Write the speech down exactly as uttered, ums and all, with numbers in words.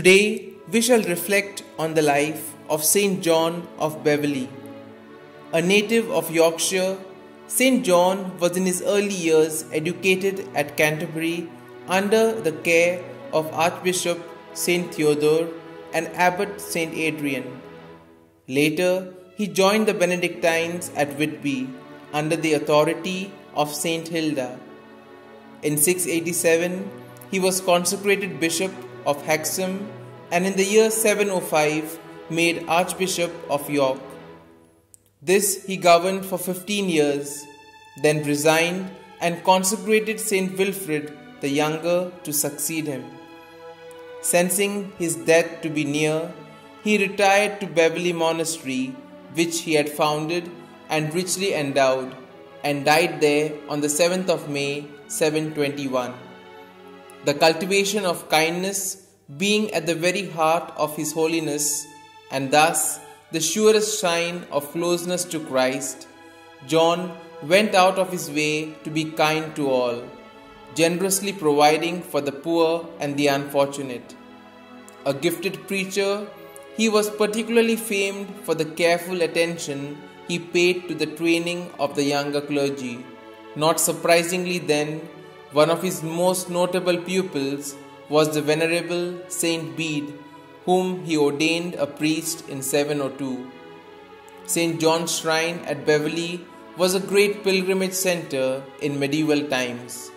Today, we shall reflect on the life of Saint John of Beverley. A native of Yorkshire, Saint John was in his early years educated at Canterbury under the care of Archbishop Saint Theodore and Abbot Saint Adrian. Later, he joined the Benedictines at Whitby under the authority of Saint Hilda. In six eighty-seven, he was consecrated Bishop of Hexham and in the year seven oh five made Archbishop of York. This he governed for fifteen years, then resigned and consecrated Saint Wilfrid the Younger to succeed him. Sensing his death to be near, he retired to Beverley Monastery, which he had founded and richly endowed, and died there on the seventh of May seven twenty-one. The cultivation of kindness being at the very heart of His Holiness, and thus the surest sign of closeness to Christ, John went out of his way to be kind to all, generously providing for the poor and the unfortunate. A gifted preacher, he was particularly famed for the careful attention he paid to the training of the younger clergy. Not surprisingly then, one of his most notable pupils was the Venerable Saint Bede, whom he ordained a priest in seven oh two. Saint John's Shrine at Beverley was a great pilgrimage centre in medieval times.